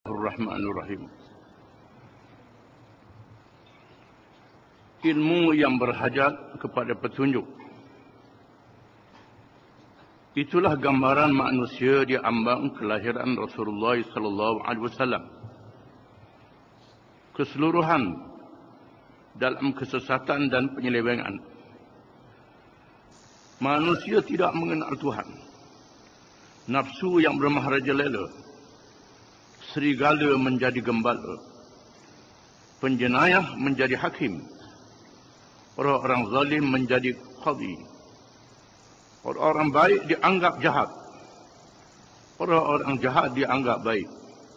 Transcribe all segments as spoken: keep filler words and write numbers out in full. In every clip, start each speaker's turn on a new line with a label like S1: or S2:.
S1: Bismillahirrahmanirrahim. Ilmu yang berhajat kepada petunjuk. Itulah gambaran manusia di ambang kelahiran Rasulullah sallallahu alaihi wasallam. Keseluruhan dalam kesesatan dan penyelewengan. Manusia tidak mengenal Tuhan. Nafsu yang bermaharajalela. Serigala menjadi gembala. Penjenayah menjadi hakim. Orang-orang zalim menjadi qadhi. Orang-orang baik dianggap jahat. Orang-orang jahat dianggap baik.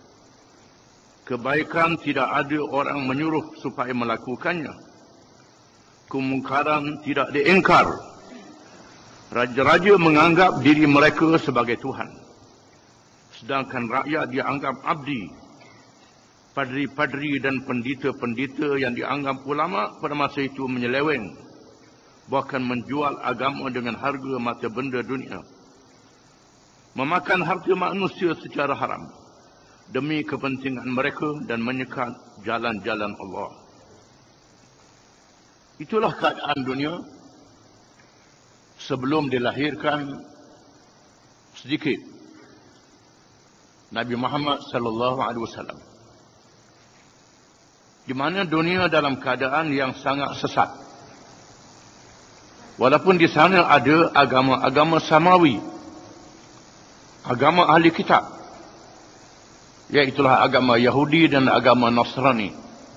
S1: Kebaikan tidak ada orang menyuruh supaya melakukannya. Kemungkaran tidak diingkar. Raja-raja menganggap diri mereka sebagai Tuhan. Sedangkan rakyat dianggap abdi. Padri-padri dan pendeta-pendeta yang dianggap ulama pada masa itu menyeleweng. Bahkan menjual agama dengan harga mata benda dunia. Memakan harta manusia secara haram. Demi kepentingan mereka dan menyekat jalan-jalan Allah. Itulah keadaan dunia. Sebelum dilahirkan sedikit Nabi Muhammad sallallahu alaihi wasallam. Di mana dunia dalam keadaan yang sangat sesat. Walaupun di sana ada agama-agama samawi. Agama ahli kitab. Iaitulah agama Yahudi dan agama Nasrani.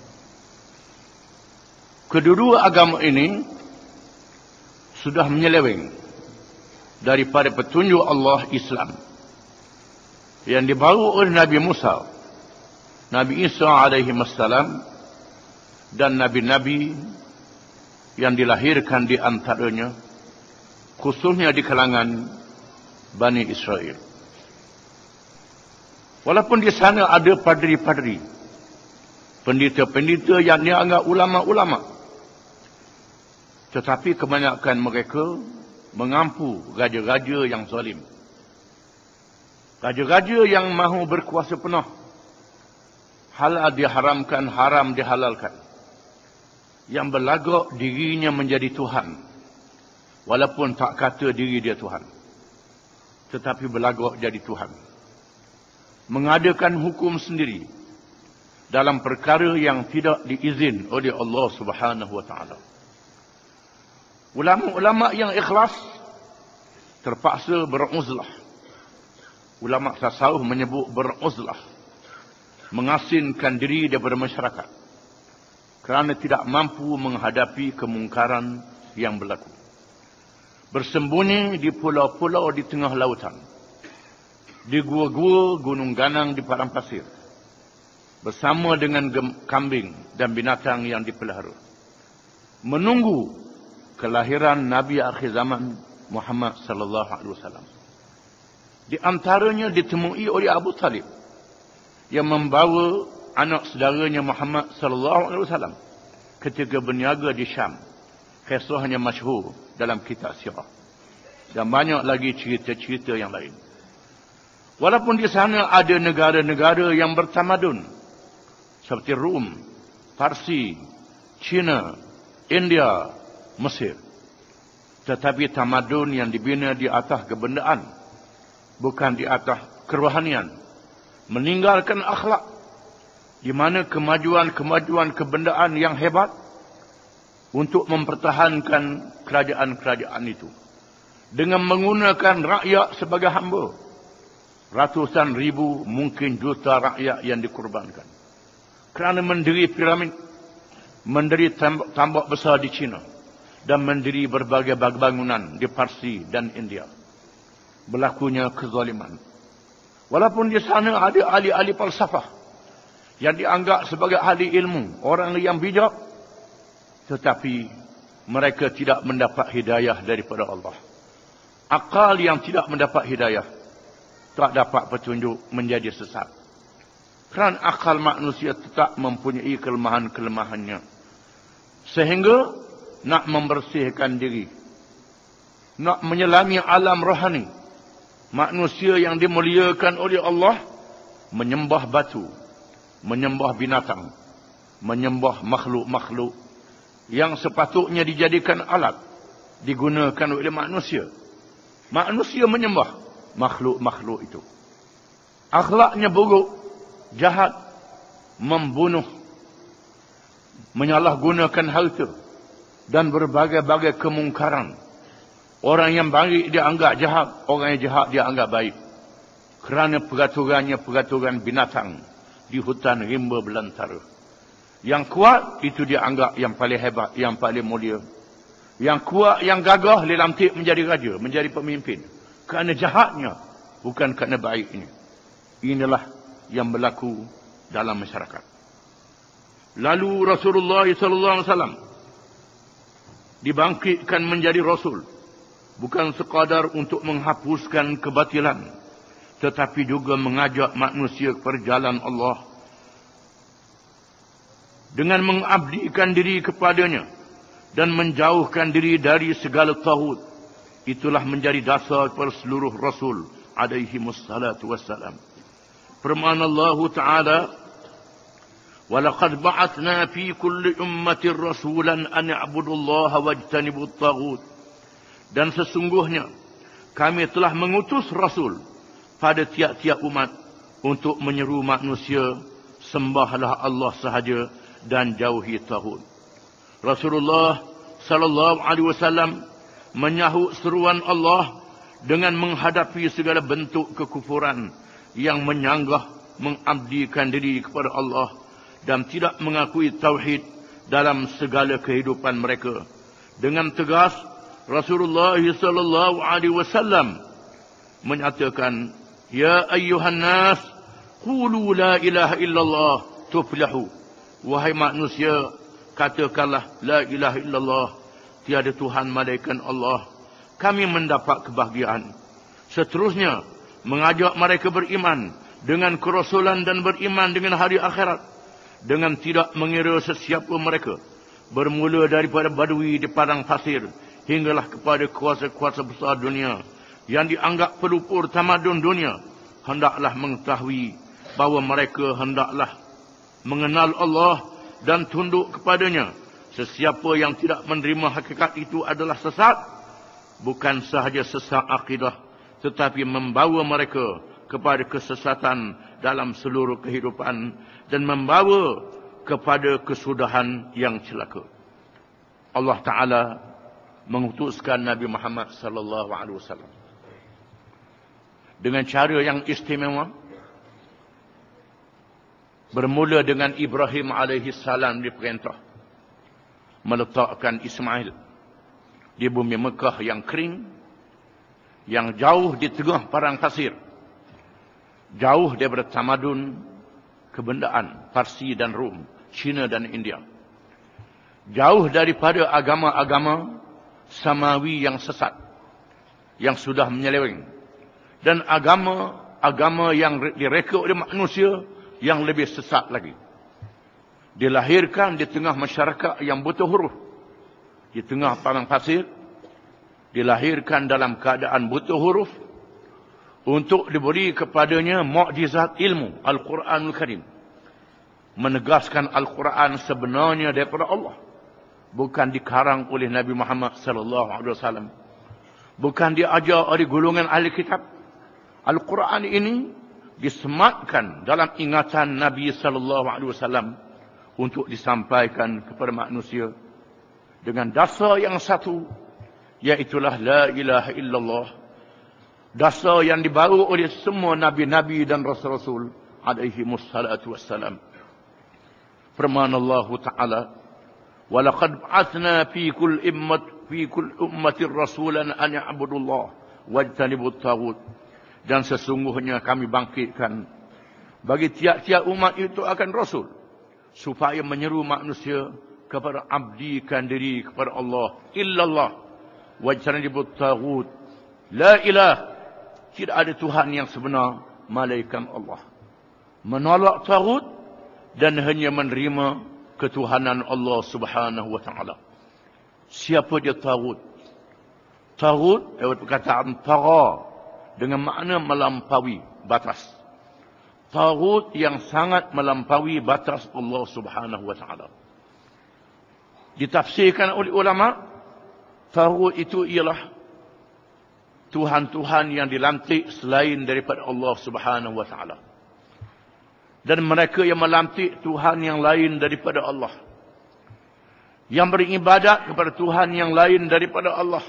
S1: Kedua-dua agama ini sudah menyeleweng daripada petunjuk Allah Islam. Yang dibawa oleh Nabi Musa, Nabi Isa alaihi wassalam dan nabi-nabi yang dilahirkan di antaranya, khususnya di kalangan Bani Israel. Walaupun di sana ada padri-padri, pendeta-pendeta yang dianggap ulama-ulama, tetapi kebanyakan mereka mengampu raja-raja yang zalim. Raja-raja yang mahu berkuasa penuh. Halal diharamkan, haram dihalalkan. Yang berlagak dirinya menjadi Tuhan. Walaupun tak kata diri dia Tuhan. Tetapi berlagak jadi Tuhan. Mengadakan hukum sendiri. Dalam perkara yang tidak diizin oleh Allah subhanahu wa ta'ala. Ulama-ulama yang ikhlas terpaksa beruzlah. Ulama tasawuf menyebut beruzlah. Mengasingkan diri daripada masyarakat. Kerana tidak mampu menghadapi kemungkaran yang berlaku. Bersembunyi di pulau-pulau di tengah lautan. Di gua-gua gunung ganang di padang pasir. Bersama dengan kambing dan binatang yang dipelihara. Menunggu kelahiran Nabi akhir zaman Muhammad sallallahu alaihi wasallam. Di antaranya ditemui oleh Abu Talib yang membawa anak saudaranya Muhammad sallallahu alaihi wasallam ketika berniaga di Syam. Kisahnya masyhur dalam kitab sirah. Dan banyak lagi cerita-cerita yang lain. Walaupun di sana ada negara-negara yang bertamadun seperti Rom, Parsi, China, India, Mesir. Tetapi tamadun yang dibina di atas kebendaan, bukan di atas kerohanian. Meninggalkan akhlak. Di mana kemajuan-kemajuan kebendaan yang hebat. Untuk mempertahankan kerajaan-kerajaan itu. Dengan menggunakan rakyat sebagai hamba. Ratusan ribu, mungkin juta rakyat yang dikorbankan. Kerana mendiri piramid. Mendiri tambak besar di China. Dan mendiri berbagai bangunan di Parsi dan India. Berlakunya kezaliman. Walaupun di sana ada ahli-ahli falsafah yang dianggap sebagai ahli ilmu, orang yang bijak, tetapi mereka tidak mendapat hidayah daripada Allah. Akal yang tidak mendapat hidayah tak dapat petunjuk menjadi sesat. Kerana akal manusia tetap mempunyai kelemahan-kelemahannya. Sehingga nak membersihkan diri, nak menyelami alam rohani, manusia yang dimuliakan oleh Allah menyembah batu, menyembah binatang, menyembah makhluk-makhluk yang sepatutnya dijadikan alat, digunakan oleh manusia. Manusia menyembah makhluk-makhluk itu. Akhlaknya buruk, jahat, membunuh, menyalahgunakan harta, dan berbagai-bagai kemungkaran. Orang yang baik dia anggap jahat, orang yang jahat dia anggap baik. Kerana peraturannya peraturan binatang di hutan rimba belantara. Yang kuat itu dia anggap yang paling hebat, yang paling mulia. Yang kuat, yang gagah, dilantik menjadi raja, menjadi pemimpin. Kerana jahatnya, bukan kerana baiknya. Inilah yang berlaku dalam masyarakat. Lalu Rasulullah sallallahu alaihi wasallam dibangkitkan menjadi Rasul. Bukan sekadar untuk menghapuskan kebatilan, tetapi juga mengajak manusia kepada jalan Allah. Dengan mengabdikan diri kepadanya dan menjauhkan diri dari segala tauhid. Itulah menjadi dasar kepada seluruh Rasul alaihi wassalatu wassalam. Firman Allah Ta'ala, وَلَقَدْ بَعَثْنَا فِي كُلِّ أُمَّةٍ رَسُولًا أَنِ اعْبُدُوا اللَّهَ وَاجْتَنِبُوا الطَّاغُوتَ. Dan sesungguhnya kami telah mengutus Rasul pada tiap-tiap umat untuk menyeru manusia, sembahlah Allah sahaja dan jauhi taghut. Rasulullah sallallahu alaihi wasallam menyahut seruan Allah dengan menghadapi segala bentuk kekufuran yang menyanggah mengabdikan diri kepada Allah dan tidak mengakui tauhid dalam segala kehidupan mereka. Dengan tegas Rasulullah sallallahu alaihi wasallam menyatakan, ya ayyuhan nas qulu la ilaha illallah tuflihu. Wahai manusia, katakanlah la ilaha illallah, tiada Tuhan melainkan Allah, kami mendapat kebahagiaan. Seterusnya mengajak mereka beriman dengan kerasulan dan beriman dengan hari akhirat, dengan tidak mengira sesiapa mereka, bermula daripada badui di padang pasir hinggalah kepada kuasa-kuasa besar dunia yang dianggap pelupur tamadun dunia. Hendaklah mengetahui bahawa mereka hendaklah mengenal Allah dan tunduk kepadanya. Sesiapa yang tidak menerima hakikat itu adalah sesat. Bukan sahaja sesat akidah, tetapi membawa mereka kepada kesesatan dalam seluruh kehidupan dan membawa kepada kesudahan yang celaka. Allah Ta'ala mengutuskan Nabi Muhammad sallallahu alaihi wasallam dengan cara yang istimewa. Bermula dengan Ibrahim alaihi salam diperintah meletakkan Ismail di bumi Mekah yang kering, yang jauh di tengah padang pasir, jauh daripada tamadun kebendaan Parsi dan Rom, China dan India, jauh daripada agama-agama Samawi yang sesat, yang sudah menyeleweng, dan agama-agama yang direka oleh manusia yang lebih sesat lagi. Dilahirkan di tengah masyarakat yang buta huruf, di tengah padang pasir, dilahirkan dalam keadaan buta huruf, untuk diberi kepadanya mukjizat ilmu Al-Quranul Karim, menegaskan Al-Quran sebenarnya daripada Allah, bukan dikarang oleh Nabi Muhammad sallallahu alaihi wasallam, bukan diajar oleh golongan ahli kitab. Al-Quran ini disematkan dalam ingatan Nabi sallallahu alaihi wasallam untuk disampaikan kepada manusia dengan dasar yang satu, iaitulah la ilaha illallah. Dasar yang dibawa oleh semua nabi-nabi dan rasul-rasul alaihi wassalatu wassalam. Firman Allah Ta'ala, wa laqad ba'athna fi kulli ummat fi kulli ummatin rasulan an ya'budullah wajtanibut taghut. Dan sesungguhnya kami bangkitkan bagi tiap-tiap umat itu akan Rasul, supaya menyeru manusia kepada abdikan diri kepada Allah. Illallah wajtanibut taghut. La ilah, tidak ada Tuhan yang sebenar malaikat Allah. Menolak taghut dan hanya menerima ketuhanan Allah Subhanahu wa taala. Siapa dia taghut? Taghut adalah perkataan tagha, dengan makna melampaui batas. taghut yang sangat melampaui batas Allah Subhanahu wa taala. Ditafsirkan oleh ulama, taghut itu ialah Tuhan-Tuhan yang dilantik selain daripada Allah Subhanahu wa taala. Dan mereka yang melantik Tuhan yang lain daripada Allah, yang beribadat kepada Tuhan yang lain daripada Allah,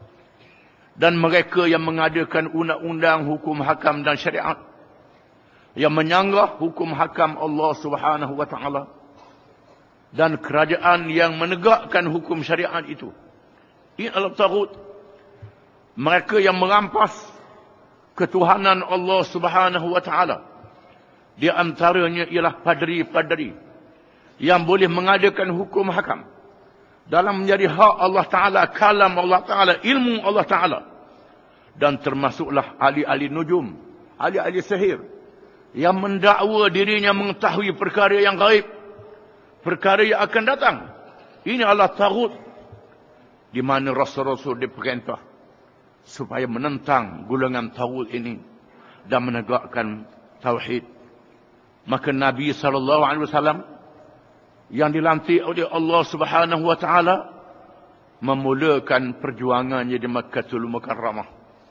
S1: dan mereka yang mengadakan undang-undang, hukum hakam dan syariat, yang menyanggah hukum hakam Allah Subhanahu wa taala, dan kerajaan yang menegakkan hukum syariat itu. Ini adalah taghut. Mereka yang merampas ketuhanan Allah Subhanahu wa taala. Di antaranya ialah padri-padri yang boleh mengadakan hukum hakam dalam menjadi hak Allah Ta'ala, kalam Allah Ta'ala, ilmu Allah Ta'ala. Dan termasuklah ahli-ahli nujum, ahli-ahli sihir, yang mendakwa dirinya mengetahui perkara yang gaib, perkara yang akan datang. Ini adalah taghut, di mana Rasul-Rasul diperintah supaya menentang golongan taghut ini dan menegakkan tauhid. Maka Nabi sallallahu alaihi wasallam yang dilantik oleh Allah Subhanahu wa taala memulakan perjuangannya di Makkahul Mukarramah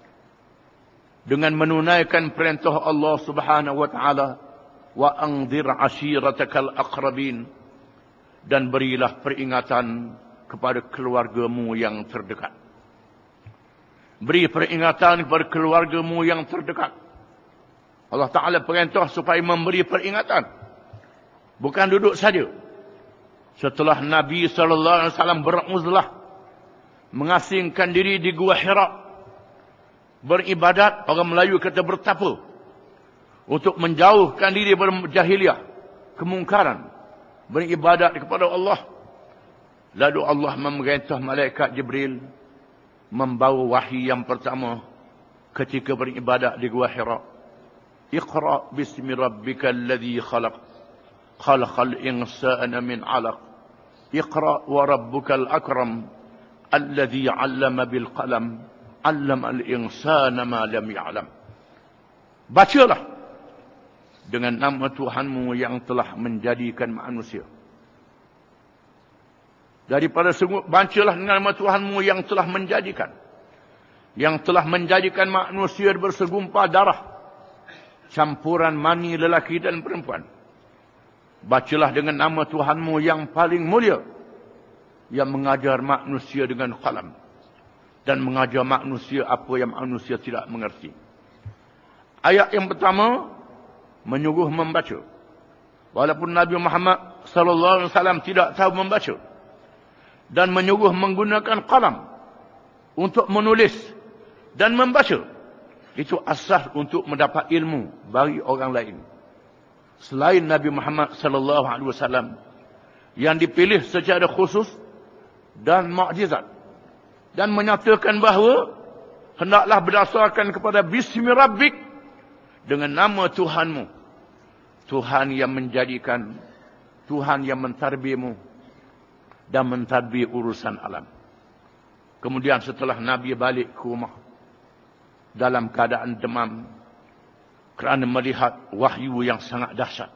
S1: dengan menunaikan perintah Allah Subhanahu wa taala, wa anzir ashiratakal aqrabin, dan berilah peringatan kepada keluargamu yang terdekat. Beri peringatan kepada keluargamu yang terdekat. Allah Ta'ala perintah supaya memberi peringatan. Bukan duduk saja. Setelah Nabi sallallahu alaihi wasallam beruzlah, mengasingkan diri di Gua Hira, beribadat, orang Melayu kata bertapa, untuk menjauhkan diri dari jahiliah, kemungkaran, beribadat kepada Allah. Lalu Allah memerintah malaikat Jibril membawa wahyu yang pertama ketika beribadat di Gua Hira. Iqra bismi rabbikal ladzi khalaq, khalaqal insana min 'alaq. Iqra wa rabbukal akram, alladzi 'allama bil qalam, 'allamal insana ma lam ya'lam. Bacalah dengan nama Tuhanmu yang telah menjadikan manusia. Daripada sungguh, bacalah dengan nama Tuhanmu yang telah menjadikan. Yang telah menjadikan manusia bersegumpal darah, campuran mani lelaki dan perempuan. Bacalah dengan nama Tuhanmu yang paling mulia, yang mengajar manusia dengan qalam, dan mengajar manusia apa yang manusia tidak mengerti. Ayat yang pertama menyuruh membaca. Walaupun Nabi Muhammad sallallahu alaihi wasallam tidak tahu membaca, dan menyuruh menggunakan qalam untuk menulis dan membaca. Itu asas untuk mendapat ilmu bagi orang lain selain Nabi Muhammad sallallahu alaihi wasallam, yang dipilih secara khusus dan mukjizat, dan menyatakan bahawa hendaklah berdasarkan kepada bismi rabbik, dengan nama Tuhanmu, Tuhan yang menjadikan, Tuhan yang mentadbirmu dan mentadbir urusan alam. Kemudian setelah Nabi balik ke rumah dalam keadaan demam kerana melihat wahyu yang sangat dahsyat,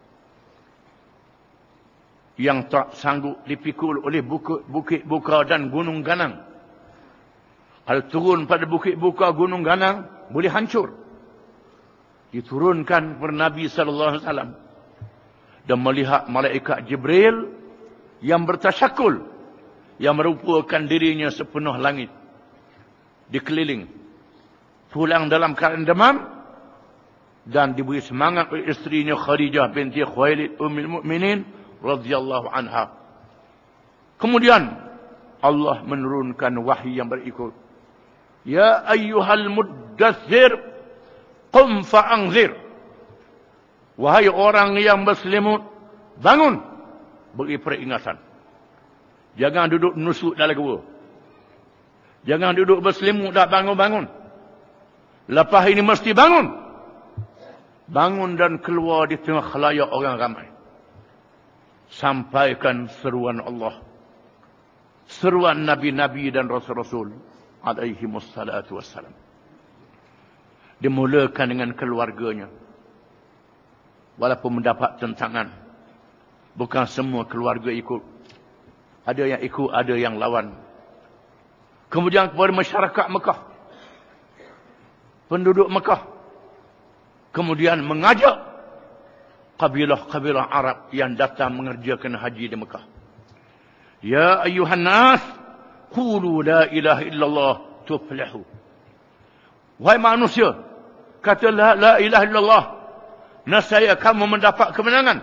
S1: yang tak sanggup dipikul oleh bukit buka dan gunung ganang. Kalau turun pada bukit buka, gunung ganang, boleh hancur. Diturunkan kepada Nabi sallallahu alaihi wasallam dan melihat malaikat Jibril yang bertasyakul, yang merupakan dirinya sepenuh langit, dikeliling, pulang dalam keadaan demam, dan diberi semangat oleh isterinya Khadijah binti Khuwailid ummul mukminin radhiyallahu anha. Kemudian Allah menurunkan wahyu yang berikut. Ya ayyuhal muddathir, qum fa'anzir. Wahai orang yang berselimut, bangun, beri peringatan. Jangan duduk nusuk dalam gua. Jangan duduk berselimut dah bangun-bangun. Lepas ini mesti bangun. Bangun dan keluar di tengah khalayak orang ramai. Sampaikan seruan Allah, seruan Nabi-Nabi dan Rasul-Rasul alaihi wassalatu wassalam. Dimulakan dengan keluarganya. walaupun mendapat tentangan. Bukan semua keluarga ikut. Ada yang ikut, ada yang lawan. Kemudian kepada masyarakat Mekah, penduduk Mekah, kemudian mengajak kabilah-kabilah Arab yang datang mengerjakan haji di Mekah. Ya ayuhan nas, qulu la ilaha illallah tuflihu. Wahai manusia, kata la, la ilaha illallah, nescaya kamu mendapat kemenangan.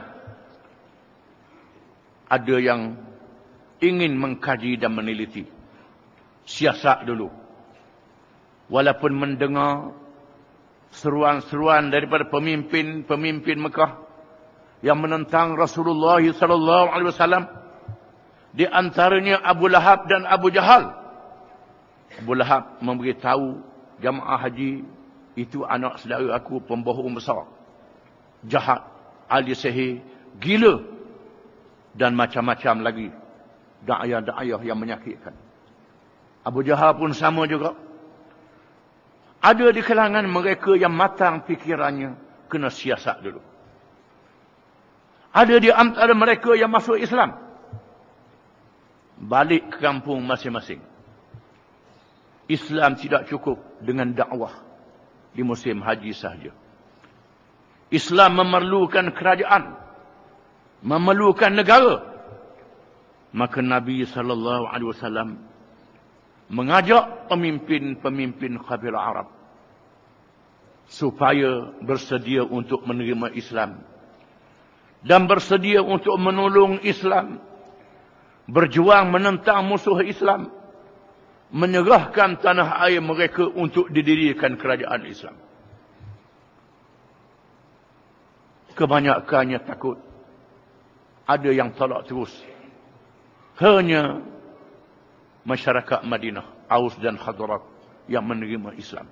S1: Ada yang ingin mengkaji dan meneliti. Siasat dulu. Walaupun mendengar seruan-seruan daripada pemimpin-pemimpin Mekah yang menentang Rasulullah sallallahu alaihi wasallam, di antaranya Abu Lahab dan Abu Jahal. Abu Lahab memberitahu jamaah haji, itu anak saudara aku pembohong besar, jahat, ahli sihir, gila dan macam-macam lagi da'ayah-da'ayah yang menyakitkan. Abu Jahal pun sama juga. Ada di kalangan mereka yang matang fikirannya, kena siasat dulu. Ada di antara mereka yang masuk Islam, balik ke kampung masing-masing. Islam tidak cukup dengan dakwah di musim haji sahaja. Islam memerlukan kerajaan, memerlukan negara. Maka Nabi sallallahu alaihi wasallam mengajak pemimpin-pemimpin kabilah Arab supaya bersedia untuk menerima Islam dan bersedia untuk menolong Islam, berjuang menentang musuh Islam, menyerahkan tanah air mereka untuk didirikan kerajaan Islam. Kebanyakannya takut. Ada yang tolak terus. Hanya masyarakat Madinah, Aus dan Khazraj yang menerima Islam.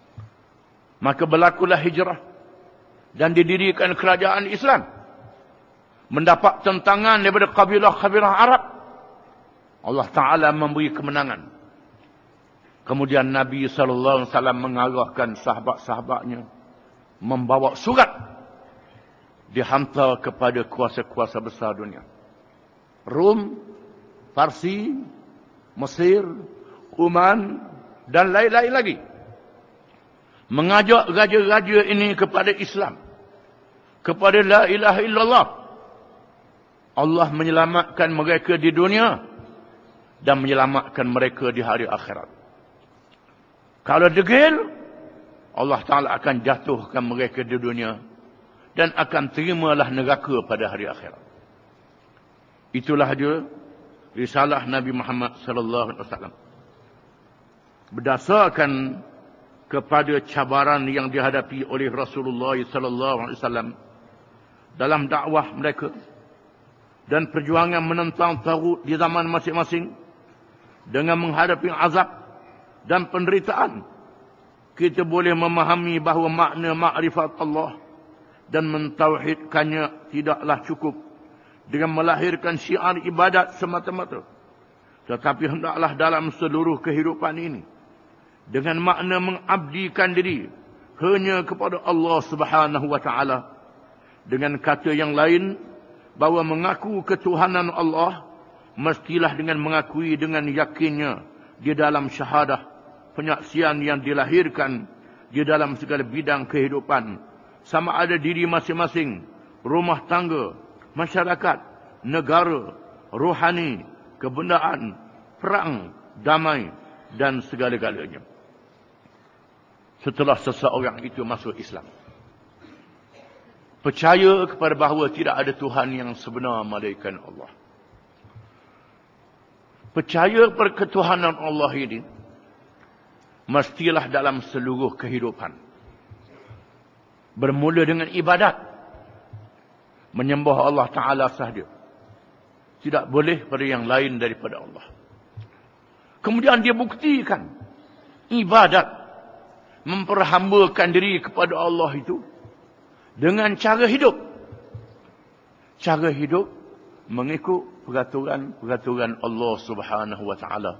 S1: Maka berlakulah hijrah dan didirikan kerajaan Islam. Mendapat tentangan daripada kabilah-kabilah Arab. Allah Ta'ala memberi kemenangan. Kemudian Nabi sallallahu alaihi wasallam mengarahkan sahabat-sahabatnya membawa surat dihantar kepada kuasa-kuasa besar dunia. Rom, Parsi, Mesir, Oman dan lain-lain lagi. Mengajak raja-raja ini kepada Islam, kepada la ilaha illallah. Allah menyelamatkan mereka di dunia dan menyelamatkan mereka di hari akhirat. Kalau degil, Allah Ta'ala akan jatuhkan mereka di dunia dan akan terimalah neraka pada hari akhirat. Itulah dia risalah Nabi Muhammad sallallahu alaihi wasallam. Berdasarkan kepada cabaran yang dihadapi oleh Rasulullah sallallahu alaihi wasallam dalam dakwah mereka dan perjuangan menentang taghut di zaman masing-masing, dengan menghadapi azab dan penderitaan, kita boleh memahami bahawa makna makrifat Allah dan mentauhidkannya tidaklah cukup dengan melahirkan syiar ibadat semata-mata, tetapi hendaklah dalam seluruh kehidupan ini dengan makna mengabdikan diri hanya kepada Allah Subhanahu wa taala. Dengan kata yang lain, bahawa mengaku ketuhanan Allah mestilah dengan mengakui dengan yakinnya di dalam syahadah penyaksian yang dilahirkan di dalam segala bidang kehidupan, sama ada diri masing-masing, rumah tangga, masyarakat, negara, rohani, kebendaan, perang, damai dan segala-galanya. Setelah seseorang itu masuk Islam, percaya kepada bahawa tidak ada Tuhan yang sebenar melainkan Allah, percaya kepada ketuhanan Allah ini mestilah dalam seluruh kehidupan. Bermula dengan ibadat, menyembah Allah Ta'ala sahaja, tidak boleh pada yang lain daripada Allah. Kemudian dia buktikan ibadat, memperhambakan diri kepada Allah itu dengan cara hidup. Cara hidup mengikut peraturan-peraturan Allah Subhanahu wa taala.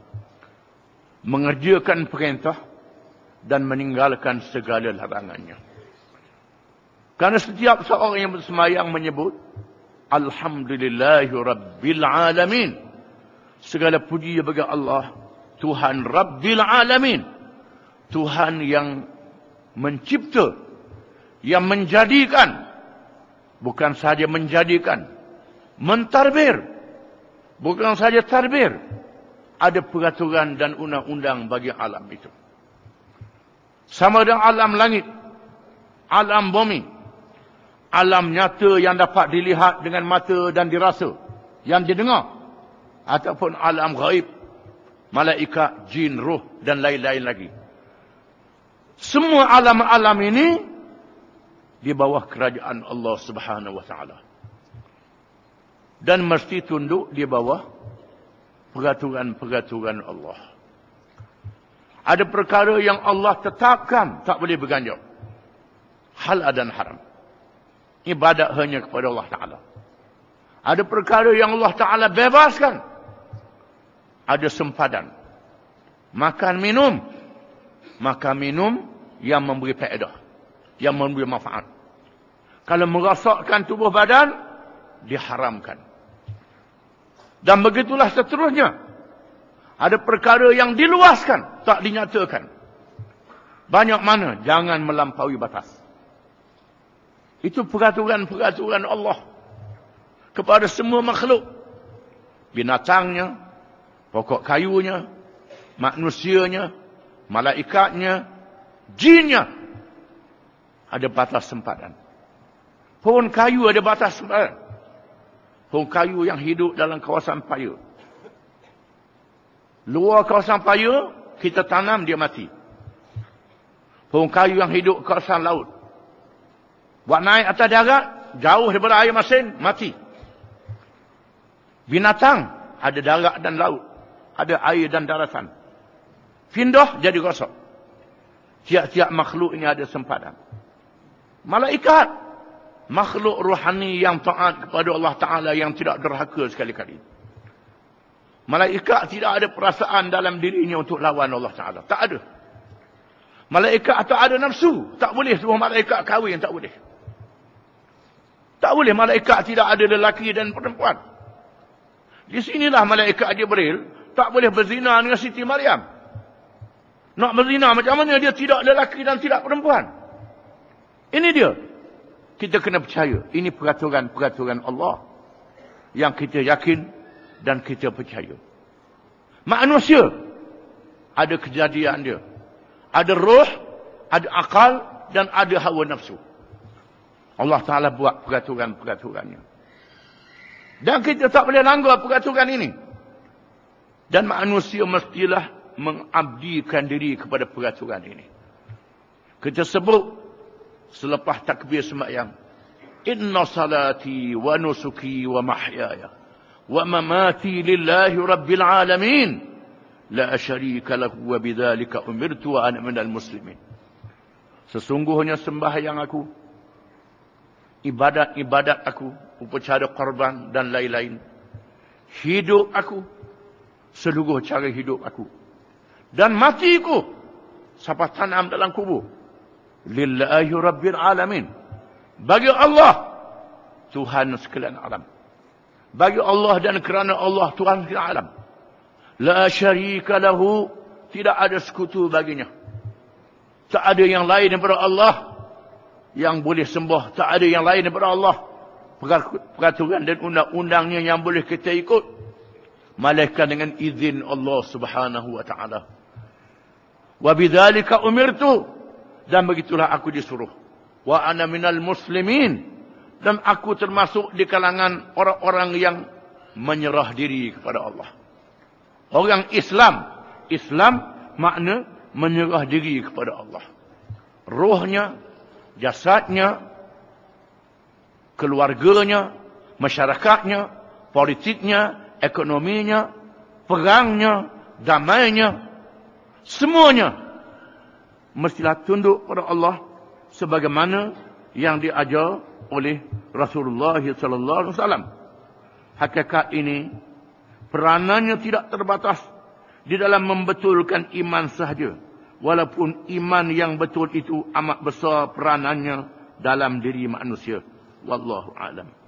S1: Mengerjakan perintah dan meninggalkan segala larangannya. Karena setiap seorang yang bersemayang menyebut Alhamdulillahi Rabbil Alamin. Segala puji bagi Allah, Tuhan Rabbil Alamin. Tuhan yang mencipta, yang menjadikan, bukan saja menjadikan, mentarbir, bukan saja tarbir, ada peraturan dan undang-undang bagi alam itu. Sama dengan alam langit, alam bumi, alam nyata yang dapat dilihat dengan mata dan dirasa, yang didengar, ataupun alam gaib, malaikat, jin, roh dan lain-lain lagi. Semua alam-alam ini di bawah kerajaan Allah Subhanahu wa taala. Dan mesti tunduk di bawah peraturan-peraturan Allah. Ada perkara yang Allah tetapkan tak boleh berganjak. Halal dan haram. Ibadat hanya kepada Allah Ta'ala. Ada perkara yang Allah Ta'ala bebaskan. Ada sempadan. Makan minum. Makan minum yang memberi faedah. Yang memberi manfaat. Kalau merosakkan tubuh badan, diharamkan. Dan begitulah seterusnya. Ada perkara yang diluaskan, tak dinyatakan. Banyak mana, jangan melampaui batas. Itu peraturan-peraturan Allah kepada semua makhluk. Binatangnya, pokok kayunya, manusianya, malaikatnya, jinnya. Ada batas sempadan. Pohon kayu ada batas sempadan. Pohon kayu yang hidup dalam kawasan paya. Luar kawasan paya, kita tanam dia mati. Pohon kayu yang hidup kawasan laut. Buat naik atas darat, jauh daripada air masin, mati. Binatang, ada darat dan laut. Ada air dan daratan. Pindah, jadi rosak. Tiap-tiap makhluk ini ada sempadan. Malaikat, makhluk rohani yang taat kepada Allah Ta'ala, yang tidak derhaka sekali-kali. Malaikat tidak ada perasaan dalam dirinya untuk lawan Allah Ta'ala. Tak ada. Malaikat tak ada nafsu. Tak boleh semua malaikat kahwin, tak boleh. Tak boleh malaikat tidak ada lelaki dan perempuan. Di sinilah malaikat Jibril tak boleh berzina dengan Siti Maryam. Nak berzina macam mana dia tidak lelaki dan tidak perempuan? Ini dia. Kita kena percaya. Ini peraturan-peraturan Allah yang kita yakin dan kita percaya. Manusia ada kejadian dia. Ada roh, ada akal dan ada hawa nafsu. Allah Ta'ala buat peraturan-peraturannya. Dan kita tak boleh langgar peraturan ini. Dan manusia mestilah mengabdikan diri kepada peraturan ini. Kita sebut selepas takbir sembahyang, inna salati wa nusuki wa mahyaya wa mamati lillahi rabbil alamin la syarika lahu wa bidzalika umirtu wa ana minal muslimin. Sesungguhnya sembahyang aku, ibadat-ibadat aku, upacara korban dan lain-lain, hidup aku, seluruh cara hidup aku, dan matiku sampai tanam dalam kubur, lillahi rabbil alamin, bagi Allah Tuhan sekalian alam, bagi Allah dan kerana Allah Tuhan sekalian alam, la syarika lahu, tidak ada sekutu baginya, tak ada yang lain daripada Allah yang boleh sembah, tak ada yang lain daripada Allah. Peraturan dan undang-undangnya yang boleh kita ikut, melainkan dengan izin Allah Subhanahu wa taala. Wa bidzalika umirtu, dan begitulah aku disuruh. Wa ana minal muslimin, dan aku termasuk di kalangan orang-orang yang menyerah diri kepada Allah. Orang Islam, Islam makna menyerah diri kepada Allah. Rohnya, jasadnya, keluarganya, masyarakatnya, politiknya, ekonominya, perangnya, damainya, semuanya mestilah tunduk kepada Allah sebagaimana yang diajar oleh Rasulullah sallallahu alaihi wasallam. Hakikat ini peranannya tidak terbatas di dalam membetulkan iman sahaja. Walaupun iman yang betul itu amat besar peranannya dalam diri manusia. Wallahu a'lam.